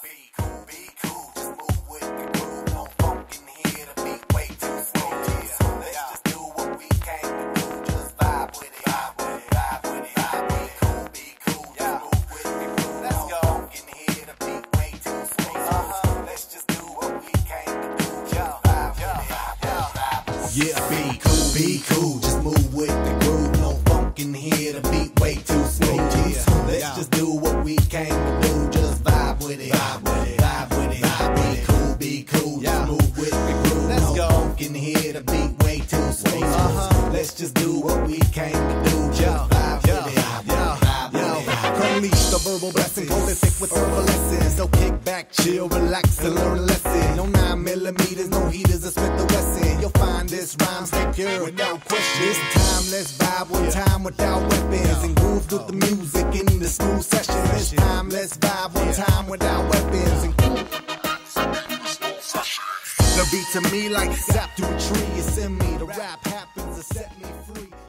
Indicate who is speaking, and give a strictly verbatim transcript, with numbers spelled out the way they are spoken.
Speaker 1: Be cool, be cool, just move with the groove. No funk in here, the beat way too slow. So let's just do what we came to do. Just vibe with it, vibe with it, vibe with it. Be cool, be cool, just move with the groove. Let's go. No funk in here, the beat way too slow. Uh-huh. Let's just do what we came to do. Just vibe with it, vibe with it, vibe with it. Yeah, be cool, be cool, just move with the groove. No funk in here, the beat way too slow. Yeah, let's just do what we came to do. Just vibe with it, vibe with it, vibe with it. Be cool, be cool, just move with the groove. Let's go. No funk in here, the beat way too slow. Uh-huh. Let's just do what we came to do. Just vibe with it, vibe with it. Unleash the verbal blessing, prolific with herbal lessons. So kick back, chill, relax, and learn a lesson. No nine millimeters, no heaters, or spit the Wesson. You'll find this rhyme stay pure without question. This time, let's vibe one time without weapons and groove through the music in the smooth session. This time, let's vibe one time without weapons and the beat to me like sap through a tree. It's in me. The rap happens to set me free.